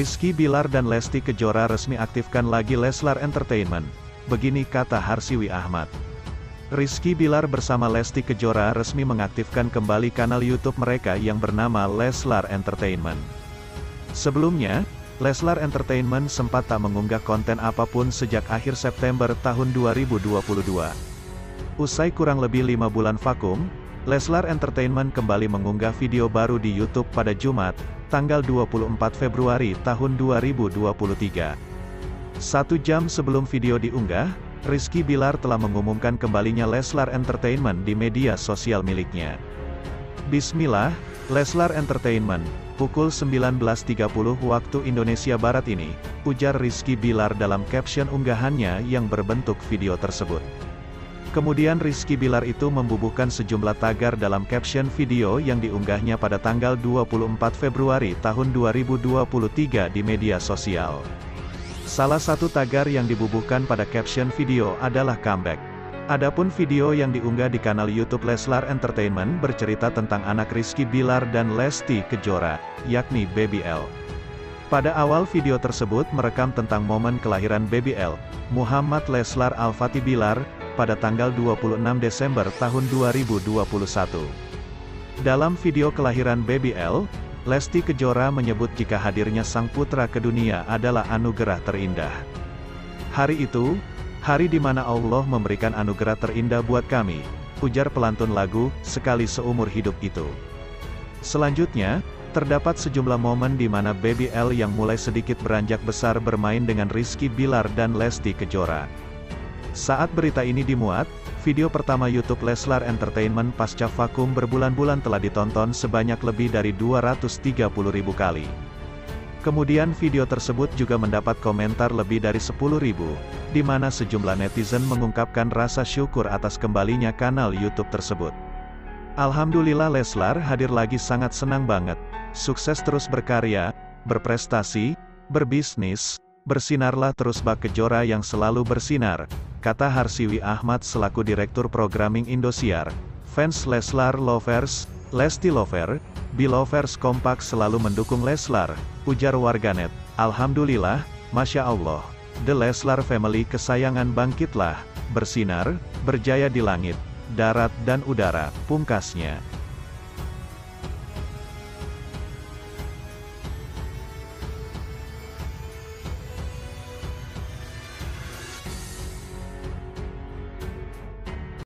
Rizky Bilar dan Lesti Kejora resmi aktifkan lagi Leslar Entertainment. Begini kata Harsiwi Ahmad. Rizky Bilar bersama Lesti Kejora resmi mengaktifkan kembali kanal YouTube mereka yang bernama Leslar Entertainment. Sebelumnya, Leslar Entertainment sempat tak mengunggah konten apapun sejak akhir September tahun 2022. Usai kurang lebih 5 bulan vakum, Leslar Entertainment kembali mengunggah video baru di YouTube pada Jumat, tanggal 24 Februari tahun 2023. 1 jam sebelum video diunggah, Rizky Bilar telah mengumumkan kembalinya Leslar Entertainment di media sosial miliknya. Bismillah, Leslar Entertainment, pukul 19.30 waktu Indonesia Barat ini, ujar Rizky Bilar dalam caption unggahannya yang berbentuk video tersebut. Kemudian Rizky Bilar itu membubuhkan sejumlah tagar dalam caption video yang diunggahnya pada tanggal 24 Februari tahun 2023 di media sosial. Salah satu tagar yang dibubuhkan pada caption video adalah comeback. Adapun video yang diunggah di kanal YouTube Leslar Entertainment bercerita tentang anak Rizky Bilar dan Lesti Kejora, yakni Baby L. Pada awal video tersebut merekam tentang momen kelahiran Baby L, Muhammad Leslar Al-Fatih Bilar, pada tanggal 26 Desember tahun 2021. Dalam video kelahiran Baby L, Lesti Kejora menyebut jika hadirnya sang putra ke dunia adalah anugerah terindah. Hari itu, hari di mana Allah memberikan anugerah terindah buat kami, ujar pelantun lagu, Sekali Seumur Hidup itu. Selanjutnya, terdapat sejumlah momen di mana Baby L yang mulai sedikit beranjak besar bermain dengan Rizky Bilar dan Lesti Kejora. Saat berita ini dimuat, video pertama YouTube Leslar Entertainment pasca vakum berbulan-bulan telah ditonton sebanyak lebih dari 230.000 kali. Kemudian video tersebut juga mendapat komentar lebih dari 10.000, di mana sejumlah netizen mengungkapkan rasa syukur atas kembalinya kanal YouTube tersebut. Alhamdulillah Leslar hadir lagi, sangat senang banget. Sukses terus berkarya, berprestasi, berbisnis, bersinarlah terus Bak Kejora yang selalu bersinar, kata Harsiwi Ahmad selaku Direktur Programming Indosiar. Fans Leslar Lovers, Lesti Lover, Belovers kompak selalu mendukung Leslar, ujar warganet. Alhamdulillah, Masya Allah, The Leslar Family kesayangan bangkitlah, bersinar, berjaya di langit, darat dan udara, pungkasnya.